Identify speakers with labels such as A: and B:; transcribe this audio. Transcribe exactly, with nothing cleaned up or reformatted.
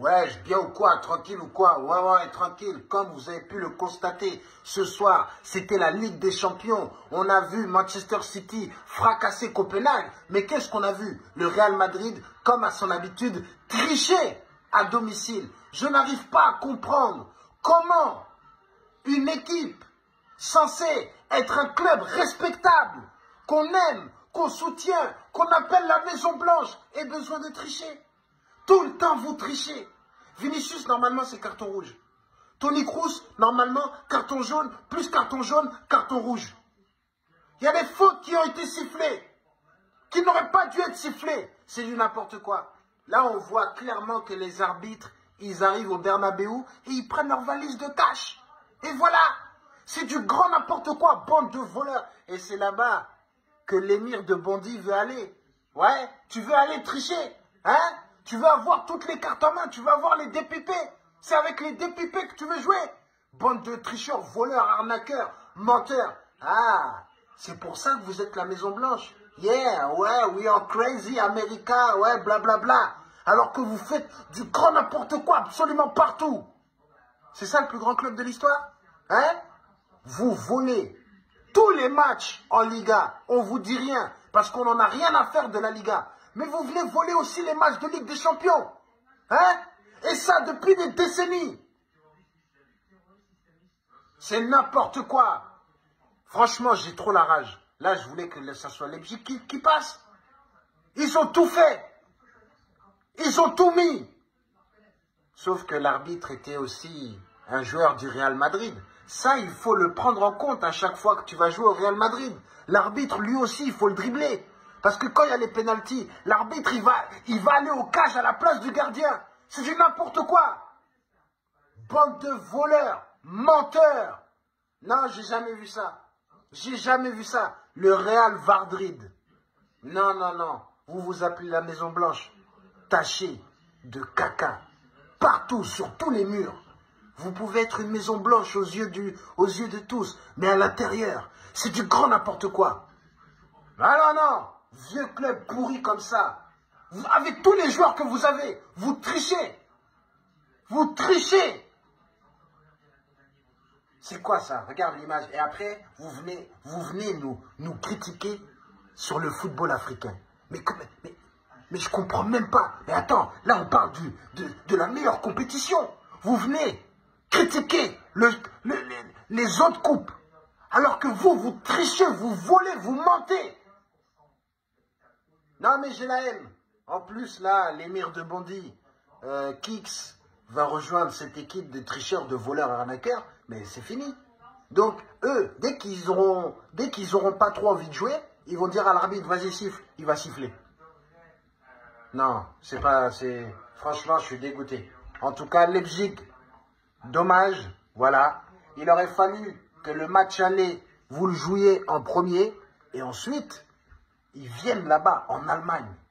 A: Ouais, bien ou quoi? Tranquille ou quoi? Ouais, ouais, tranquille. Comme vous avez pu le constater, ce soir, c'était la Ligue des Champions. On a vu Manchester City fracasser Copenhague. Mais qu'est-ce qu'on a vu? Le Real Madrid, comme à son habitude, tricher à domicile. Je n'arrive pas à comprendre comment une équipe censée être un club respectable, qu'on aime, qu'on soutient, qu'on appelle la Maison Blanche, ait besoin de tricher. Tout le temps, vous trichez. Vinicius, normalement, c'est carton rouge. Toni Kroos, normalement, carton jaune, plus carton jaune, carton rouge. Il y a des fautes qui ont été sifflées, qui n'auraient pas dû être sifflées. C'est du n'importe quoi. Là, on voit clairement que les arbitres, ils arrivent au Bernabéu et ils prennent leur valise de cash. Et voilà, c'est du grand n'importe quoi, bande de voleurs. Et c'est là-bas que l'émir de Bondy veut aller. Ouais, tu veux aller tricher, hein? Tu veux avoir toutes les cartes en main, tu veux avoir les dépipés. C'est avec les dépipés que tu veux jouer. Bande de tricheurs, voleurs, arnaqueurs, menteurs. Ah, c'est pour ça que vous êtes la Maison Blanche. Yeah, ouais, we are crazy America, ouais, blablabla. Bla, bla. Alors que vous faites du grand n'importe quoi absolument partout. C'est ça le plus grand club de l'histoire? Hein? Vous volez tous les matchs en Liga. On vous dit rien parce qu'on n'en a rien à faire de la Liga. Mais vous voulez voler aussi les matchs de Ligue des Champions. Hein? Et ça depuis des décennies. C'est n'importe quoi. Franchement, j'ai trop la rage. Là, je voulais que ça soit Leipzig qui, qui passe. Ils ont tout fait. Ils ont tout mis. Sauf que l'arbitre était aussi un joueur du Real Madrid. Ça, il faut le prendre en compte à chaque fois que tu vas jouer au Real Madrid. L'arbitre, lui aussi, il faut le dribbler. Parce que quand il y a les pénaltys, l'arbitre, il va, il va aller au cage à la place du gardien. C'est du n'importe quoi. Bande de voleurs, menteurs. Non, j'ai jamais vu ça. J'ai jamais vu ça. Le Real Madrid. Non, non, non. Vous vous appelez la Maison Blanche. Taché de caca. Partout, sur tous les murs. Vous pouvez être une Maison Blanche aux yeux, du, aux yeux de tous. Mais à l'intérieur, c'est du grand n'importe quoi. Ah non, non. Vieux club pourri comme ça. Vous, avec tous les joueurs que vous avez, vous trichez. Vous trichez. C'est quoi ça? Regarde l'image. Et après, vous venez, vous venez nous, nous critiquer sur le football africain. Mais, mais, mais je comprends même pas. Mais attends, là on parle du, de, de la meilleure compétition. Vous venez critiquer le, le, les, les autres coupes. Alors que vous, vous trichez, vous volez, vous mentez. Non mais j'ai la haine. En plus là, l'émir de Bondy, euh, Kix, va rejoindre cette équipe de tricheurs, de voleurs, arnaqueurs. Mais c'est fini. Donc eux, dès qu'ils auront, dès qu'ils auront pas trop envie de jouer, ils vont dire à l'arbitre, vas-y siffle, il va siffler. Non, c'est pas, c'est, franchement, je suis dégoûté. En tout cas, Leipzig, dommage, voilà. Il aurait fallu que le match aller, vous le jouiez en premier, et ensuite, ils viennent là-bas, en Allemagne.